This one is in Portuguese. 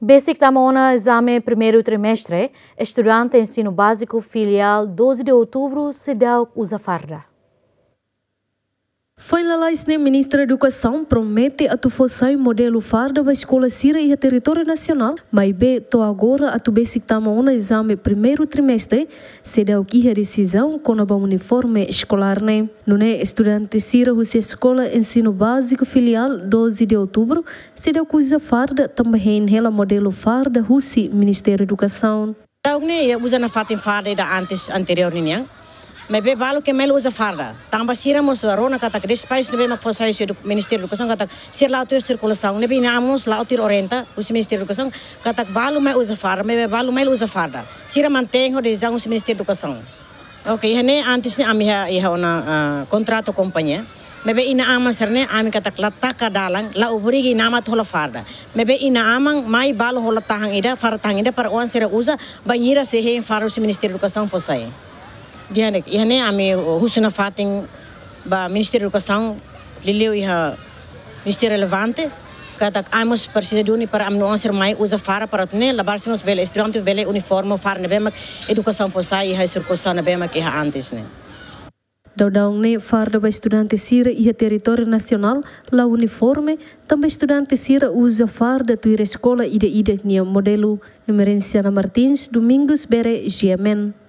Basic Tamona, exame primeiro trimestre, estudante ensino básico filial 12 de outubro, Cidade usa farda. Foi lá a ministra da Educação promete a tu fossai modelo farda da escola Sira e a território nacional, mas to agora a tu basic Tamona exame primeiro trimestre, se deu que a decisão com a uniforme escolar né. Não é estudante Sira a escola ensino básico filial 12 de outubro, se deu que usa farda também ela modelo farda o Ministério da Educação. Eu ne usa na fatin farda da anterior niang. Mas bem vale que mel usa farda. Também se irmos a rona kata que despais nebe mak fossai do Ministério da Educação kata ser lá o circulação nebe namos lá o orienta o Ministério da Educação kata vale mais usa farda, mas vale mais usa farda. Se mantém o desenho do Ministério da Educação. Ok, hene antes ne amia una contrato companhia. Mebe ina amang serne ami kata lataka dalang la obrigi nama tola farda. Mebe ina amang mai balo hola tahang ida farda tahang ida para uan sera usa banhira se he farda o Ministério da Educação fossai. Dianek, ihane ami husna fating ba Ministério da Educação lileu iha Ministério relevante kata amos precisa de para amno anser mai usa fara para tune labar simos bele estudante bele uniforme fara nebe mak educação fossai iha circulação nebe mak iha antes ne. Daudang ne farda ba estudante Sira e a território nacional la uniforme também estudante Sira usa farda tu ir escola ida nia modelo Emerenciana Martins Domingos Bere GMN.